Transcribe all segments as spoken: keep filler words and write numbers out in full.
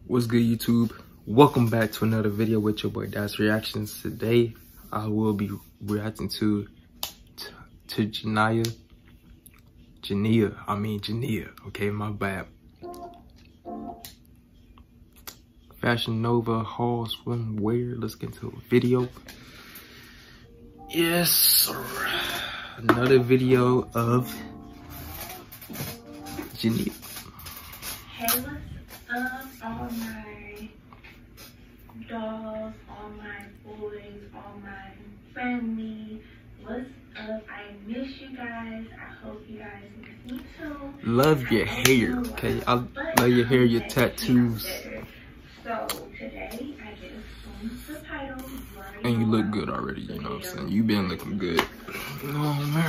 What's good, YouTube? Welcome back to another video with your boy Das Reactions. Today I will be reacting to to Jania. Jania, I mean Jania. Okay, my bad. Fashion Nova haul swimwear. Let's get into a video. Yes, sir. Another video of Jania. Hey, what's up, all my dolls, all my boys, all my family? What's up? I miss you guys. I hope you guys miss me too. Love your hair, okay? I love your hair, your tattoos. So today I get some subtitles. And you look good already, you know what I'm saying? You been looking good. Oh, man.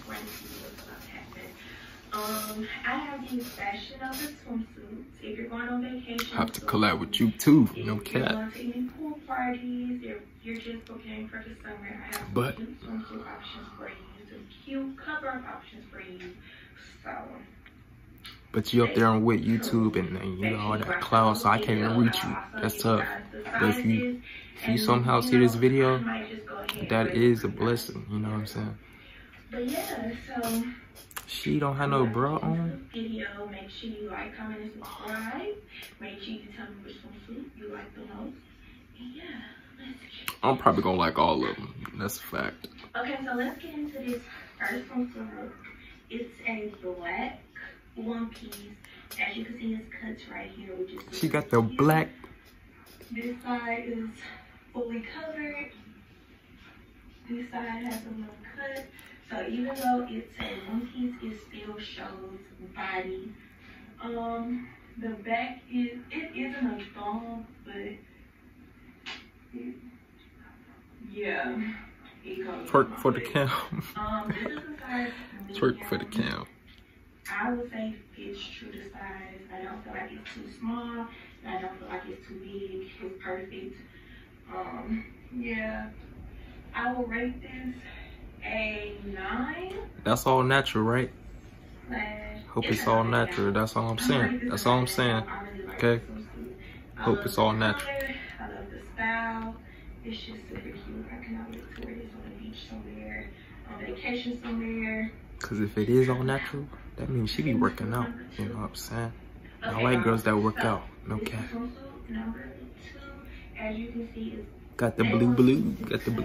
Um, I have these Fashion Nova swimsuits. If you're going on vacation, have to collab with you too, no cap. If you're going to any pool parties, if you're just preparing for the summer, I have but, some cute swimsuit options for you, some cute cover-up options for you. So, but you up there on with YouTube and, and you know all that cloud, so I can't even reach you. That's tough. But if you if you somehow see this video, that is a blessing. You know what I'm saying? But yeah, so. She don't have no bra on. Video, make sure you like, comment, and subscribe. Make sure you tell me which swimsuit you like the most. And yeah, let's get I'm probably gonna like all of them. That's a fact. Okay, so let's get into this first swimsuit. It's a black one piece. As you can see, it's cuts right here, which is she got the black. This side is fully covered. This side has a little cut. So even though it's a one piece, it still shows body. Um, the back is, it isn't a thong, but it, yeah, it goes. Twerk for the cam. Um, this is the size. Twerk for the cam. I would say fits true to size. I don't feel like it's too small. And I don't feel like it's too big. It's perfect. Um, yeah, I will rate this a nine. That's all natural, right? Slash, Hope it's all natural. That's all I'm saying. That's all I'm saying. Okay? Hope it's all natural. I love the style. It's just super cute. I cannot wait to wear this on the beach somewhere, on vacation somewhere. Cause if it is all natural, that means she be working out. You know what I'm saying? I like girls that work out. No cap. Number two, as you can see, is got the blue blue. Got the blue.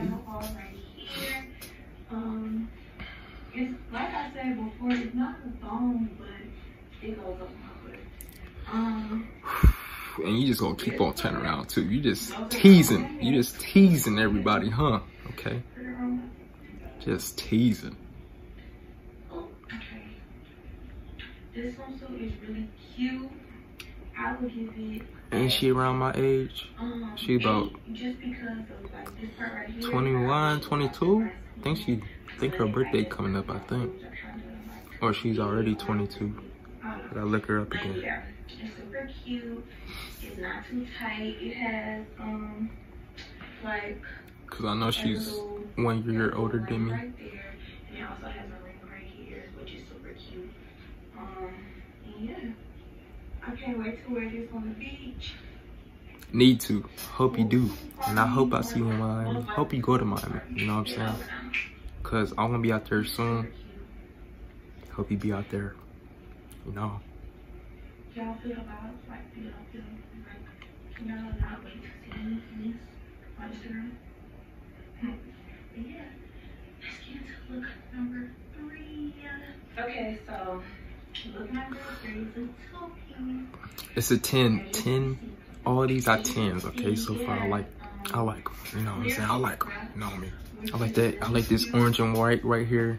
Um, it's like I said before, it's not a thong, but it goes up my butt. Um, and you just gonna keep on turning around too. You just teasing. You just teasing everybody, huh? Okay. Just teasing. Oh, okay. This swimsuit is really cute. I would give it. Ain't she around my age? Um, she about just because of like this part right here. twenty-one, twenty-two? I think she, I think her birthday coming up, I think. Or she's already twenty-two. I gotta look her up again. Yeah, it's super cute. It's not too tight. It has, um, like... Cause I know she's one year older than me. Right there. And it also has a ring right here, which is super cute. Um, and yeah. I can't wait to wear this on the beach. Need to. Hope you do. And I hope I see you in Miami. Hope you go to Miami. You know what I'm saying? Cause I'm gonna be out there soon. Hope you be out there. You know. Y'all feel about like y'all feel like you know not wait to see me in this on Instagram. Yeah. Let's get into look number three. Okay, so look number three is a two-piece. It's a ten. ten. All these are tens, okay? So far, I like, I like them. You know what I'm saying? I like them. You know what I mean? I like that. I like this orange and white right here.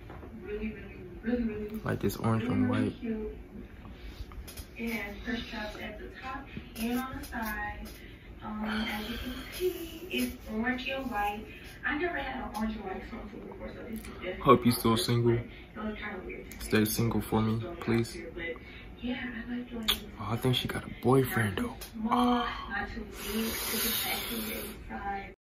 I like this orange and white. And push straps at the top and on the side. Um, as you can see, it's orange and white. I never had an orange and white swimsuit before, so this is definitely. Hope you still single. It was kind of weird. Stay single for me, please. Yeah, I like the way this. Oh, I think she got a boyfriend though. Small, not too big, to the side.